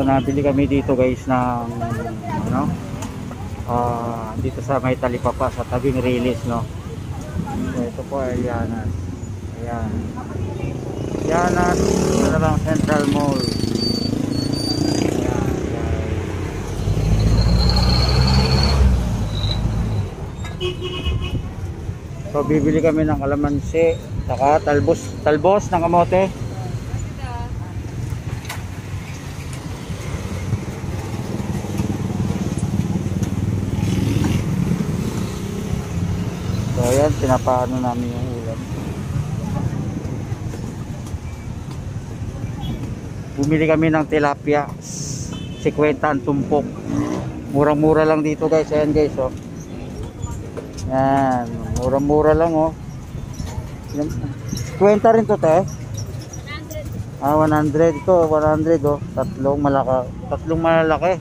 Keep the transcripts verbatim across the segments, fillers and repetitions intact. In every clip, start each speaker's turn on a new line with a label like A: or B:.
A: nabili kami dito guys ng ano, uh, dito sa may talipapa sa tabing Riles, no. So, ito po ay Alianas. Ayan. Alianas, ito lang Central Mall. Ayan, ayan. So bibili kami ng kalamansi, saka talbos, talbos ng kamote. So ayan, pinapaano namin yung ulam. Bumili kami ng tilapia, fifty ang tumpok. Murang-mura lang dito guys. Ayan guys, oh. Yan, murang-mura lang, oh. twenty rin to, te. Ah, one hundred. Ito, one hundred, oh. Tatlong malaka, tatlong malalaki.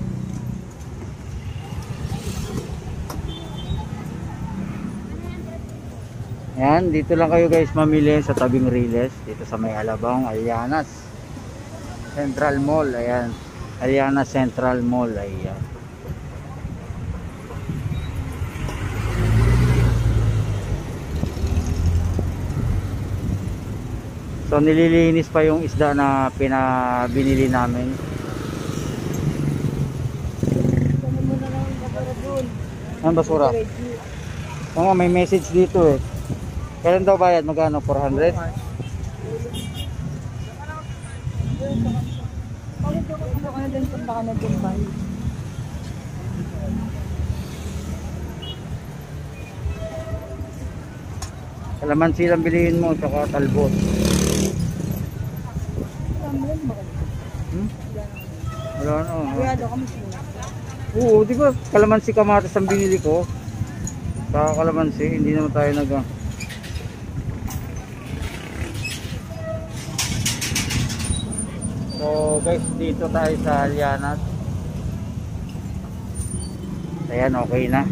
A: Yan, dito lang kayo guys mamili sa tabing Riles, dito sa may Alabang, Alianas Central Mall. Ayan, Alianas Central Mall. Ayan. So nililinis pa yung isda na pinabinili namin. Ang basura. Oo, may message dito eh. Kailan daw bayad? Magkano? four hundred? Kalamansi lang bilihin mo, saka talbot. Hmm? Wala na. Oo, di ba kalamansi kamatis ang binili ko? Sa kalamansi, hindi naman tayo nag... So guys, dito tayo sa Alianas. Ayan, okay na.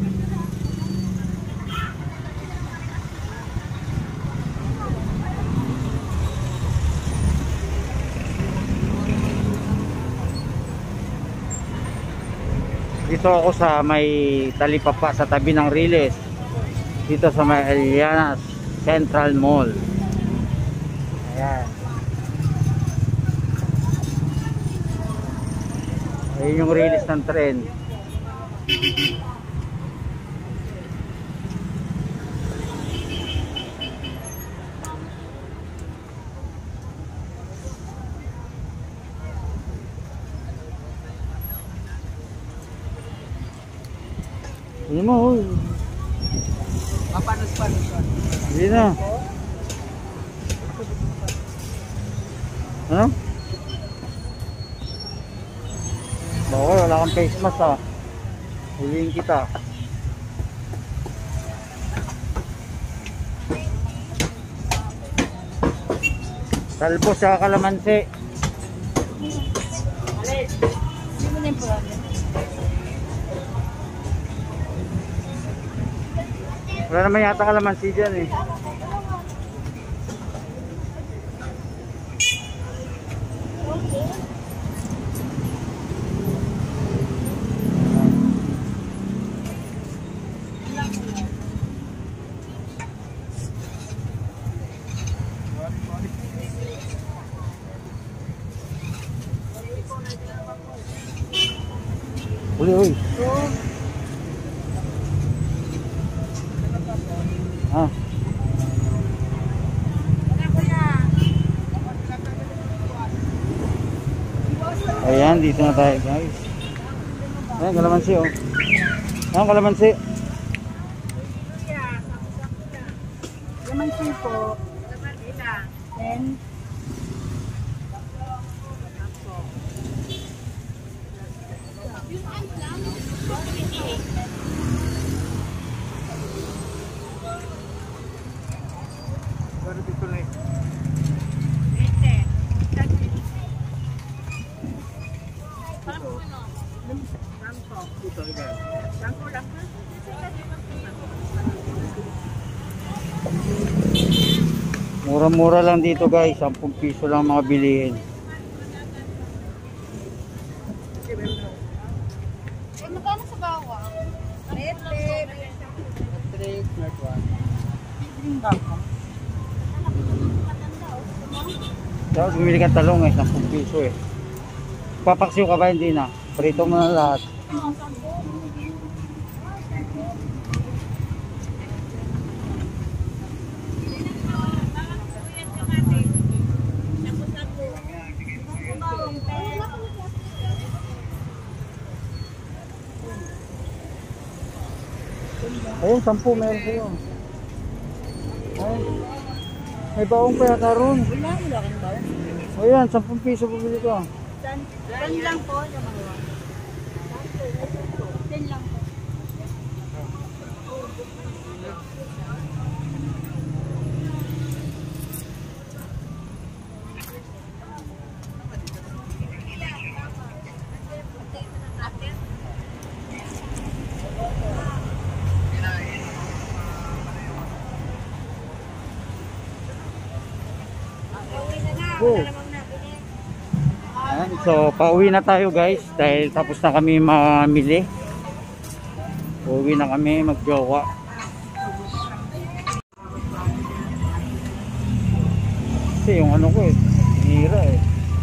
A: Dito ako sa may talipapa sa tabi ng Riles, dito sa may Alianas Central Mall. Ayan. Ayun yung Riles ng tren. Hindi mo, huy.
B: Papanos-panos.
A: Hindi na. Ano? Bako, wala kang face mask, ha. Huliin kita. Talbos sa kalamansi.
B: Alis. Hindi mo na yung problem.
A: Wala naman yata kalamansi dyan eh. Uli, uli. Ah. Ayan, dito na tayo guys. Ayan, kalamansi, oh. Ayan, kalamansi.
B: Kalamansi po. Then
A: mura-mura lang dito guys, ten piso lang mga bilihin.
B: Magkano sa bawang? Electric.
C: Electric, smart one.
B: Green bawang.
A: Tapos bumili ka talong eh, ten piso eh. Papaksiw ka ba? Hindi na. Prito mo na lahat. Ayun, sampu meron sa'yo. Ayun. May baong pa yata ron.
B: Wala, wala kang bawang.
A: Ayan, ten piso bumili ka.
B: San, san lang po yung mga. San lang po.
A: Go. Ayan, so pauwi na tayo guys dahil tapos na kami mamili. Pauwi na kami magjowa. Kasi yung ano ko eh, hira eh.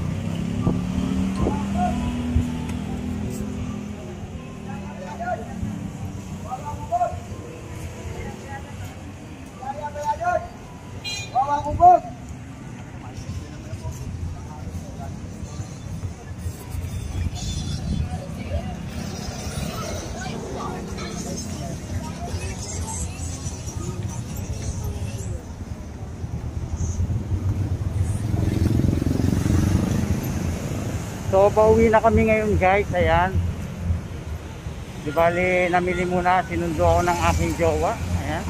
A: So pauwi na kami ngayon guys, ayan. Di bali namili muna, sinundo ako ng aking jowa. Ayan.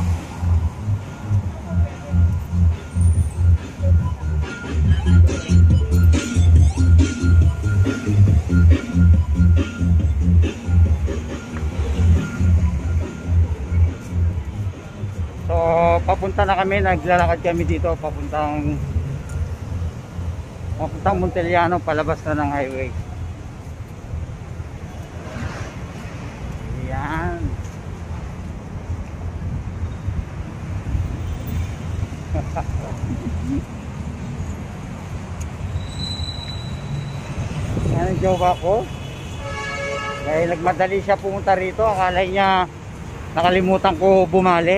A: So papunta na kami, naglalakad kami dito papuntang papuntang Monteliano, palabas na ng highway. Ayan. Ayan ang jowa ko. Dahil nagmadali siya pumunta rito, akala niya nakalimutan ko bumali.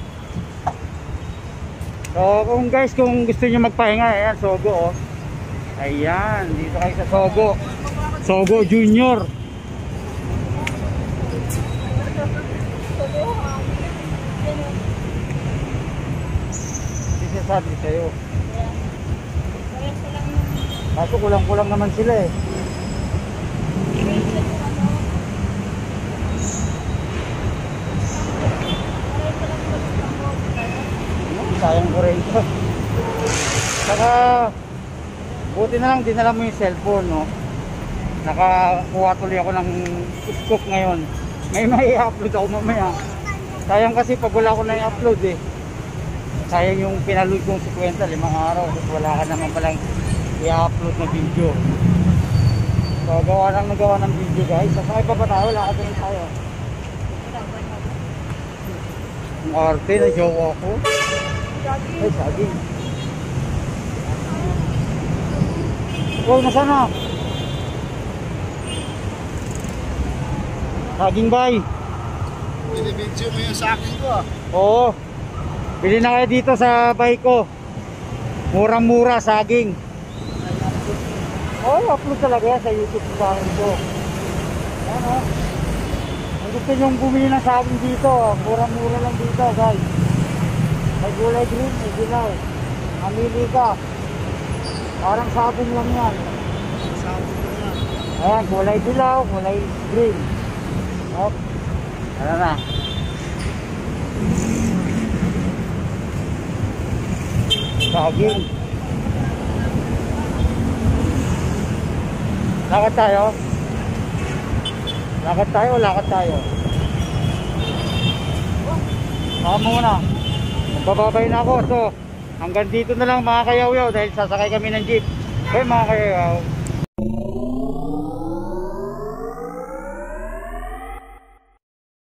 A: So kung guys, kung gusto niyo magpahinga, ayan, Sogo oh. Ayan, dito kayo sa Sogo. Sogo Junior. Hindi siya sabi sa'yo. Kaso kulang-kulang naman sila eh. Sayang ko rin ito. Saka buti na lang dinala mo yung cellphone, no? Nakakuha tuloy ako ng scoop ngayon. May may i-upload ako mamaya. Sayang kasi pag wala ko na i-upload eh. Sayang yung pinaload kong fifty, limang araw. Wala ka naman palang i-upload na video. So gawa lang nagawa ng video guys. Sasakay pa ba tayo? Wala ka din tayo. Ang arte na jowa ko. Ay, saging. Ikaw, nasaan na? Saging bay.
C: Binibidyo mo yung sa akin ko ah.
A: Oo. Bili na kayo dito sa bay ko. Murang-mura, saging. Oo, upload talaga yan sa YouTube sa akin ko. Ayan o. Kung gusto nyong bumili ng saging dito, murang-mura lang dito guys. May gulay green, may dilaw. Mamili ka. Parang sabong lang yan.
C: Sabong mo yan.
A: Ayan, gulay dilaw, gulay green. Hop. Ano na. Saging. Lakad tayo. Lakad tayo, lakad tayo. Saka muna. Bababay na ako. So, hanggang dito na lang mga kayaw-yaw dahil sasakay kami ng jeep. Okay mga kayaw.